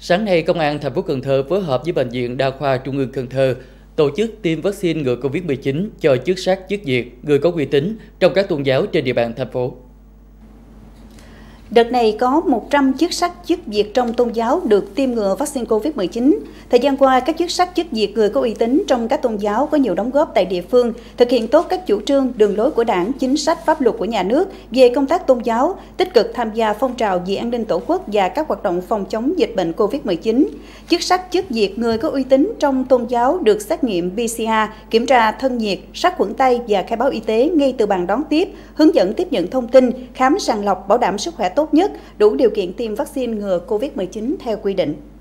Sáng nay, Công an thành phố Cần Thơ phối hợp với Bệnh viện Đa khoa Trung ương Cần Thơ tổ chức tiêm vaccine ngừa Covid-19 cho chức sắc, chức việc, người có uy tín trong các tôn giáo trên địa bàn thành phố. Đợt này có 100 chức sắc chức việc trong tôn giáo được tiêm ngừa vaccine Covid-19. Thời gian qua, các chức sắc chức việc người có uy tín trong các tôn giáo có nhiều đóng góp tại địa phương, thực hiện tốt các chủ trương, đường lối của Đảng, chính sách, pháp luật của nhà nước về công tác tôn giáo, tích cực tham gia phong trào vì an ninh Tổ quốc và các hoạt động phòng chống dịch bệnh Covid-19. Chức sắc chức việc người có uy tín trong tôn giáo được xét nghiệm PCR, kiểm tra thân nhiệt, sát khuẩn tay và khai báo y tế ngay từ bàn đón tiếp, hướng dẫn tiếp nhận thông tin, khám sàng lọc bảo đảm sức khỏe tốt nhất, đủ điều kiện tiêm vaccine ngừa Covid-19 theo quy định.